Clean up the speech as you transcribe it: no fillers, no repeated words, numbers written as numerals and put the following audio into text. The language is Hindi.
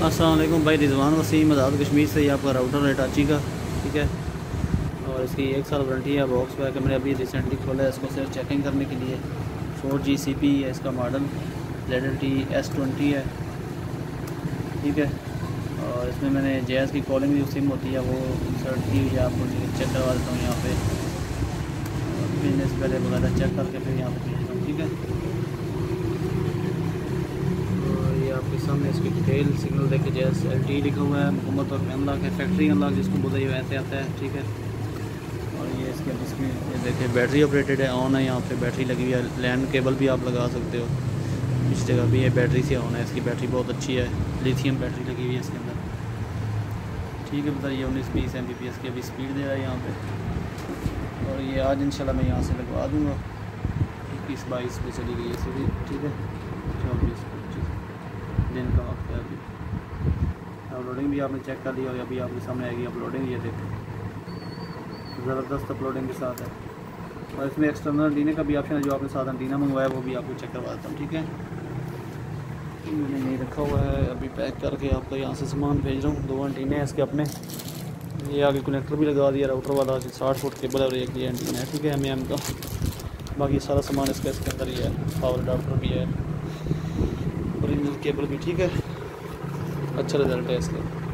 अस्सलाम वालेकुम भाई, रिजवान वसीम आज़ाद कश्मीर से। ये आपका राउटर है हिटाची का, ठीक है। और इसकी 1 साल वारंटी है। बॉक्स पैक है, मैंने अभी रिसेंटली खोला है इसको सिर्फ चेकिंग करने के लिए। 4GCP है इसका मॉडल, ZLT S20 है, ठीक है। और इसमें मैंने जैज़ की कॉलिंग जो सिम होती है वो इंसर्ट की हुई है। आपको चेक करवा देता हूँ यहाँ पे, बिजनेस पहले वगैरह चेक करके फिर यहाँ पे भेजता हूँ, ठीक है। आपके सामने इसकी डिटेल सिग्नल देखे जैसे LT लिखा हुआ है। हुकूमत और अनलॉक है, फैक्ट्री अनलॉक जिसको बोला ये वैसे आता है, ठीक है। और ये इसके अब इसमें ये देखिए बैटरी ऑपरेटेड है, ऑन है। यहाँ पे बैटरी लगी हुई है, लैंड केबल भी आप लगा सकते हो। इस जगह भी ये बैटरी से ऑन है। इसकी बैटरी बहुत अच्छी है, लिथियम बैटरी लगी हुई है इसके अंदर, ठीक है। बताइए 19-20 Mbps की अभी स्पीड दे रहा है यहाँ पर। और ये आज इंशाल्लाह मैं यहाँ से लगवा दूँगा। 21-22 पे चली गई है सीधी, ठीक है। 24-25 दिन का वक्त है। अभी अपलोडिंग भी आपने चेक कर लिया और अभी आपके सामने आएगी अपलोडिंग। ये देखें, ज़बरदस्त अपलोडिंग के साथ है। और इसमें एक्सटर्नल एंटीना का भी ऑप्शन है, जो आपने साथ एंटीना मंगवाया वो भी आपको चेक करवा देता हूँ, ठीक है। मैंने नहीं रखा हुआ है, अभी पैक करके आपको यहाँ से सामान भेज रहा हूँ। 2 एंटीने हैं इसके अपने। ये आगे कनेक्टर भी लगा दिया राउटर वाला, 60 फुट केबल है और एक ये एंटीना है, ठीक है, MM का। बाकी सारा सामान इसका इसके अंदर ही है। पावर अडाप्टर भी है, ओरिजिनल केबल भी, ठीक है। अच्छा रिजल्ट है इसका।